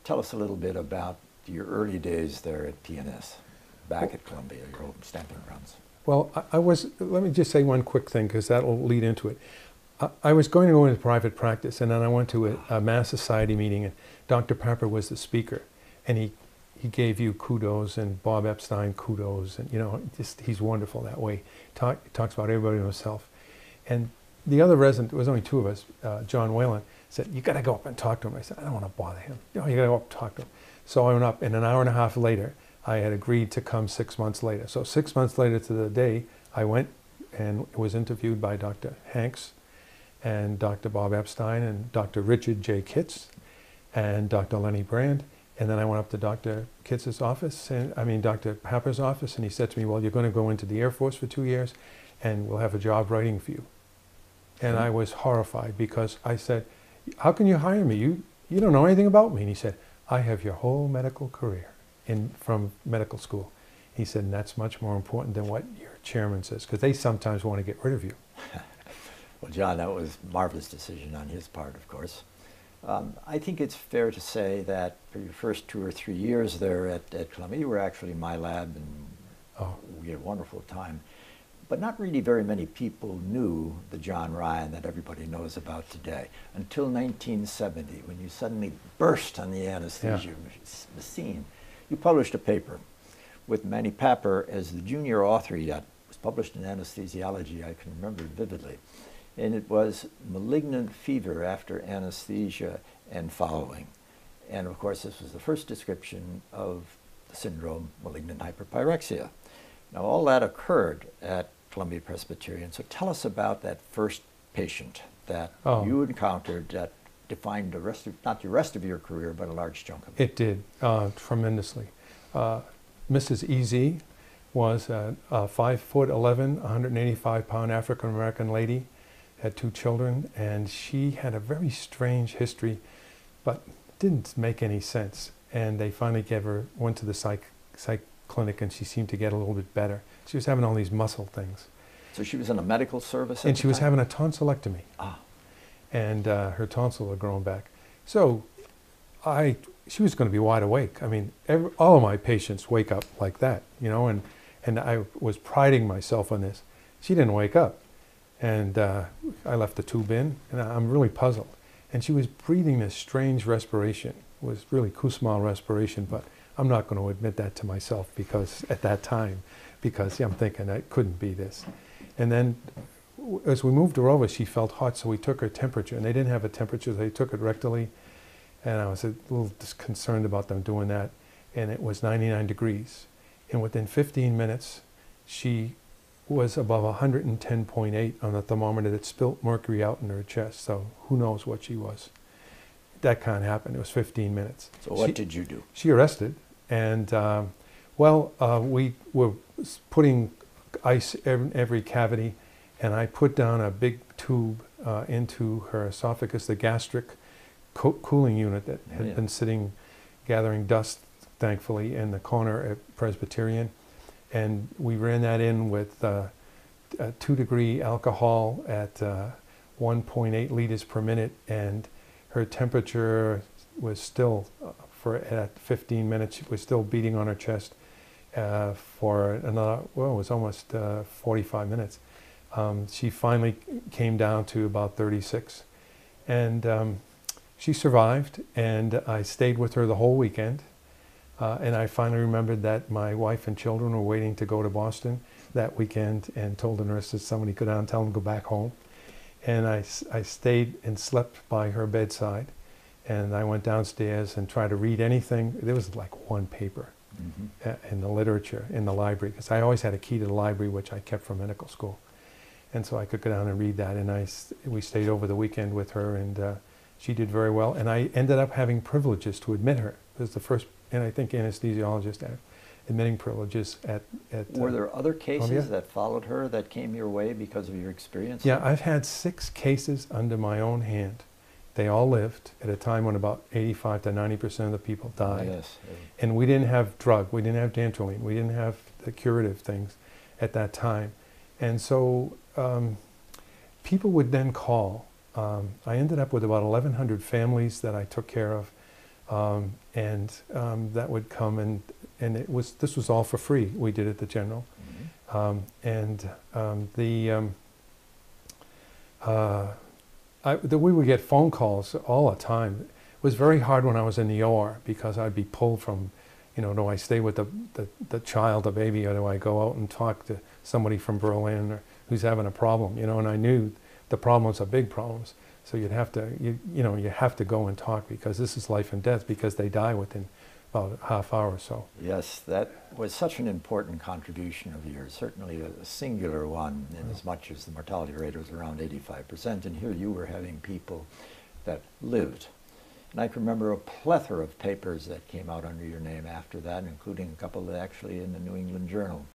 tell us a little bit about your early days there at PNS, back at Columbia, your old stamping grounds. Well, let me just say one quick thing, because that'll lead into it. I was going to go into private practice, and then I went to a Mass Society meeting, and Dr. Pepper was the speaker, and he gave you kudos, and Bob Epstein kudos, and he's wonderful that way. Talks about everybody and himself. And the other resident, there was only two of us, John Whalen, said, "You got to go up and talk to him." I said, "I don't want to bother him. You got to go up and talk to him." So I went up, and an hour and a half later, I had agreed to come 6 months later. So 6 months later to the day, I went and was interviewed by Dr. Hanks and Dr. Bob Epstein and Dr. Richard J. Kitts and Dr. Lenny Brand. And then I went up to Dr. Kitts' office, Dr. Pepper's office, and he said to me, "Well, you're going to go into the Air Force for 2 years, and we'll have a job writing for you." And I was horrified, because I said, "How can you hire me? You don't know anything about me." And he said, "I have your whole medical career from medical school." He said, "And that's much more important than what your chairman says," because they sometimes want to get rid of you. Well, John, that was a marvelous decision on his part, of course. I think it's fair to say that for your first 2 or 3 years there at Columbia, you were actually in my lab, and we had a wonderful time. But not really very many people knew the John Ryan that everybody knows about today, until 1970, when you suddenly burst on the anesthesia scene. You published a paper with Manny Papper as the junior author. That was published in Anesthesiology, I can remember it vividly. And it was malignant fever after anesthesia and following. And of course, this was the first description of the syndrome, malignant hyperpyrexia. Now, all that occurred at Columbia Presbyterian. So tell us about that first patient that you encountered that defined the rest of, not the rest of your career, but a large chunk of it. It did, tremendously. Mrs. EZ was a 5'11", 185-pound African-American lady, had 2 children, and she had a very strange history, but didn't make any sense. And they finally went to the psych clinic, and she seemed to get a little bit better. She was having all these muscle things. So she was in a medical service and she was having a tonsillectomy. And her tonsils had grown back. So she was going to be wide awake. I mean, all of my patients wake up like that, and I was priding myself on this. She didn't wake up. And I left the tube in, and I'm really puzzled. And she was breathing this strange respiration. It was really Kussmaul respiration, but I'm not going to admit that to myself, because at that time, I'm thinking it couldn't be this. And then as we moved her over, she felt hot, so we took her temperature, and they didn't have a temperature, they took it rectally, and I was a little concerned about them doing that, and it was 99 degrees. And within 15 minutes, she was above 110.8 on the thermometer that spilt mercury out in her chest, so who knows what she was. That can't happen. It was 15 minutes. So what did you do? She arrested, and we were putting ice in every cavity, and I put down a big tube into her esophagus, the gastric cooling unit that had been sitting, gathering dust, thankfully, in the corner at Presbyterian. And we ran that in with 2-degree alcohol at 1.8 liters per minute, and her temperature was still, at 15 minutes, it was still beating on her chest for another, it was almost 45 minutes. She finally came down to about 36. And she survived, and I stayed with her the whole weekend. And I finally remembered that my wife and children were waiting to go to Boston that weekend, and told the nurse that somebody go down and tell them to go back home. And I stayed and slept by her bedside. And I went downstairs and tried to read anything. There was like one paper in the literature in the library, because I always had a key to the library, which I kept from medical school. And so I could go down and read that. And we stayed over the weekend with her, and she did very well. And I ended up having privileges to admit her. It was the first, and I think anesthesiologists have admitting privileges at Were there other cases Columbia that followed her that came your way because of your experience? Yeah, I've had 6 cases under my own hand. They all lived at a time when about 85 to 90% of the people died. Yes. And we didn't have drug, we didn't have dantrolene, we didn't have the curative things at that time. And so people would then call. I ended up with about 1,100 families that I took care of. That would come, and this was all for free. We did at the General. We would get phone calls all the time. It was very hard when I was in the OR because I'd be pulled from, do I stay with the child, the baby, or do I go out and talk to somebody from Berlin or who's having a problem, and I knew the problems are big problems. So you'd have to, you have to go and talk because this is life and death because they die within about a half hour or so. Yes, that was such an important contribution of yours, certainly a singular one, in as much as the mortality rate was around 85%, and here you were having people that lived. And I can remember a plethora of papers that came out under your name after that, including a couple that actually in the New England Journal.